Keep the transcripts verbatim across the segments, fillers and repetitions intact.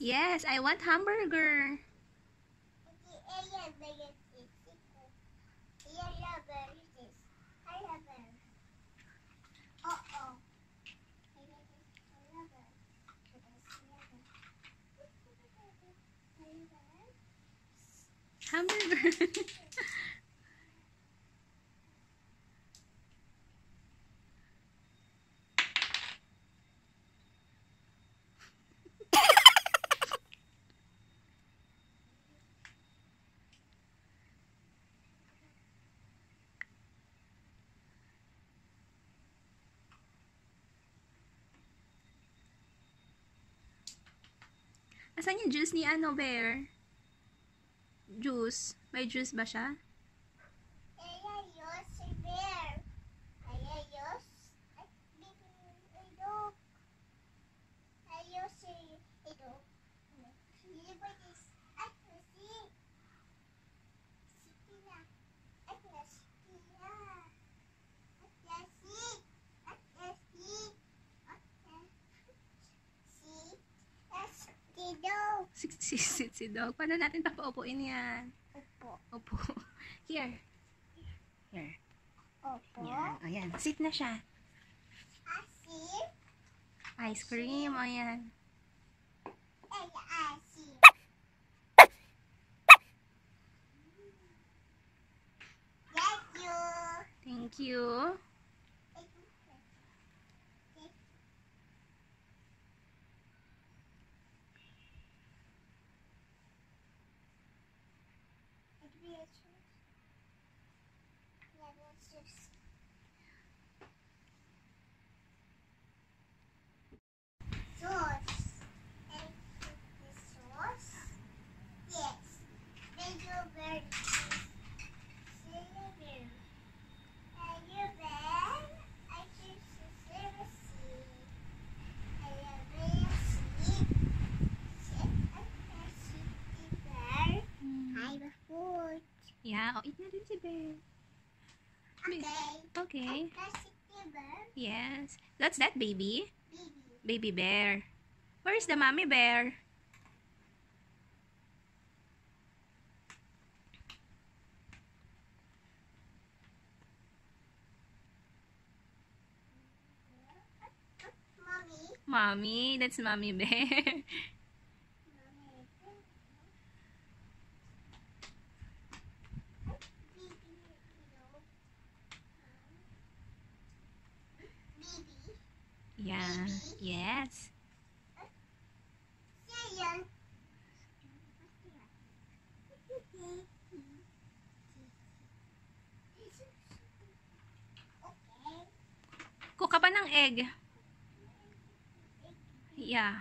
Yes, I want hamburger. Hamburger. Asan yung juice ni ano, Bear? Juice. May juice ba siya? Sit si dog. Paano natin papaupuin yan? Opo. Opo. Here. Here. Opo. Yan. Ayan. Sit na siya. Asin. Ice cream. Ayan. Ay, asin. Thank you. Thank you. Yeah, oh, eat na rin si Bear. Okay. Okay. Yes. That's that baby? Baby bear. Where's the mommy bear? Mommy. Mommy. That's mommy bear. Yeah. Yes. Kuka pa ng egg. Yeah.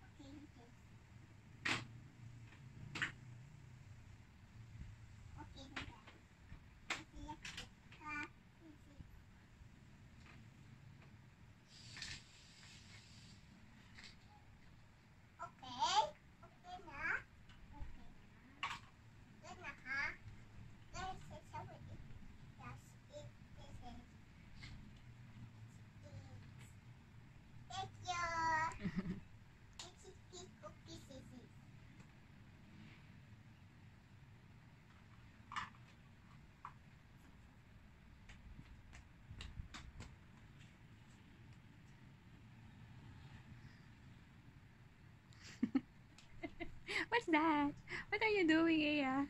What's that? What are you doing, Aya?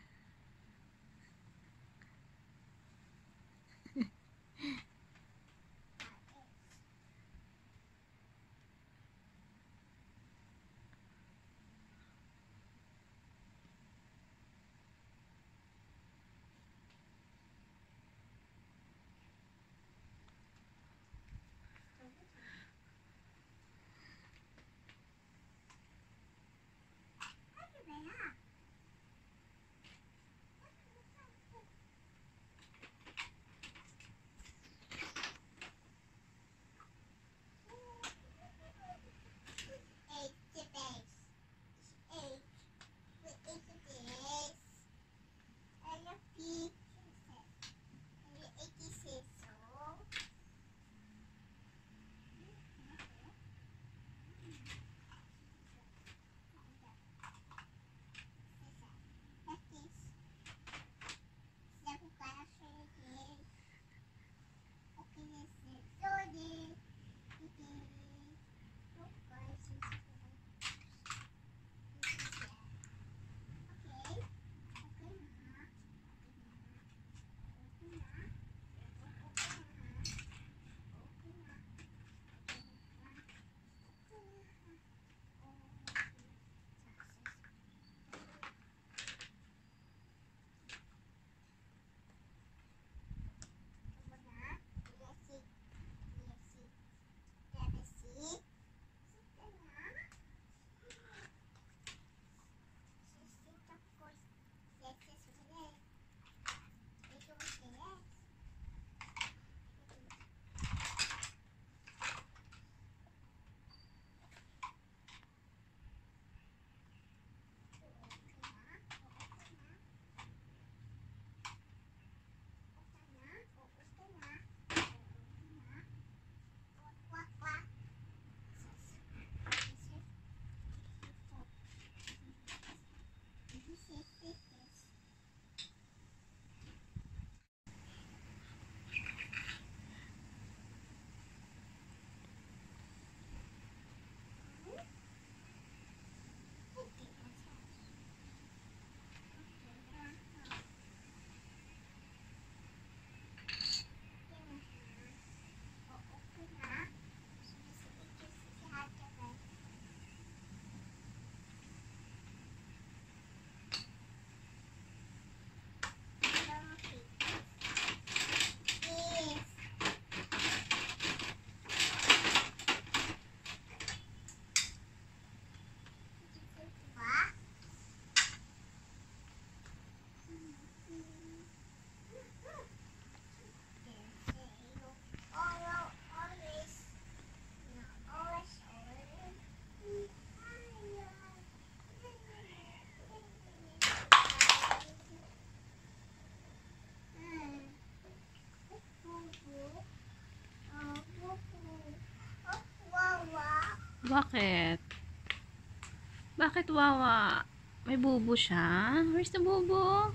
Bakit? Bakit wawa? May bubo siya? Where's the bubo?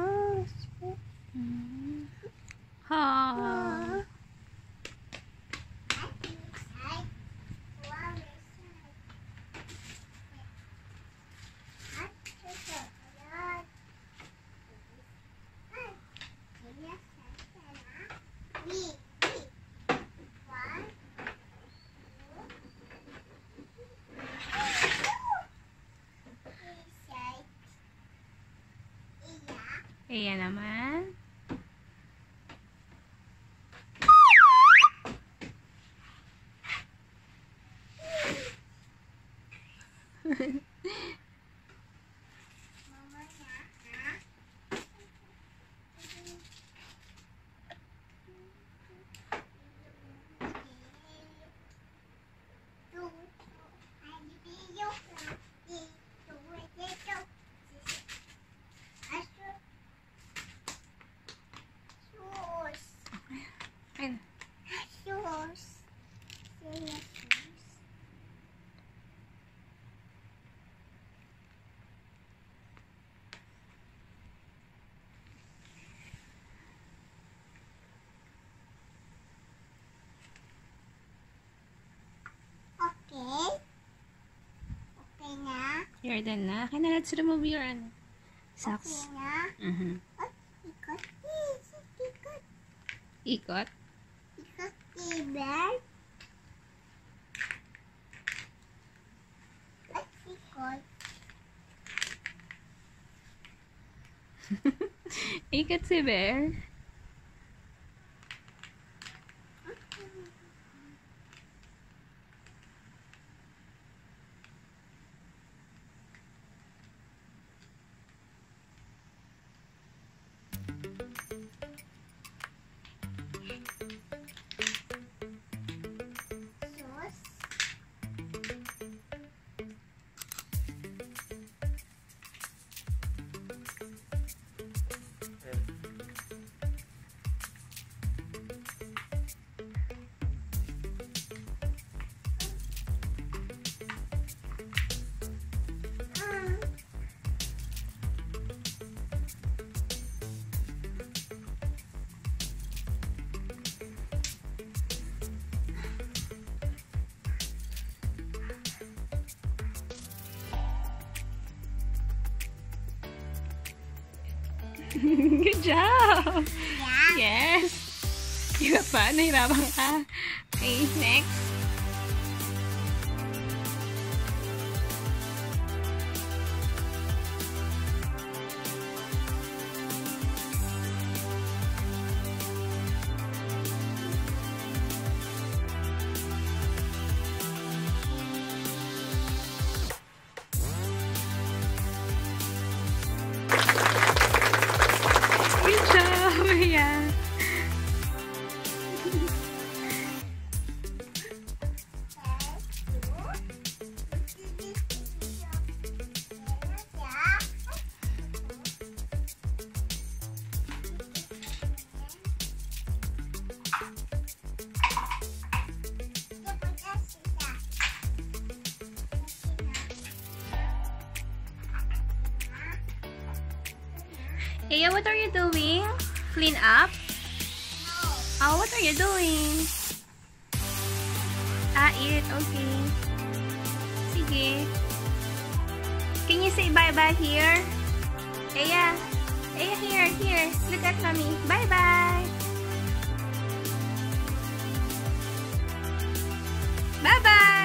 Hmm. Ha. Ayan naman. Okay. Okay na. You're done na. Okay na, let's remove your ano, socks. Okay na. Mhm. Oh, ikot. Yes, ikot. Ikot. Ikot, Bear. At ikot. Ikot si Bear. Good job! Yeah. Yes! Hirap ba? Nahirapan ka? Okay, next. Good job! Yeah. Aya, what are you doing? Clean up? Oh, what are you doing? Ah, eat. Okay. Sige. Can you say bye-bye here? Aya. Aya, here, here. Look at mommy. Bye-bye. Bye-bye.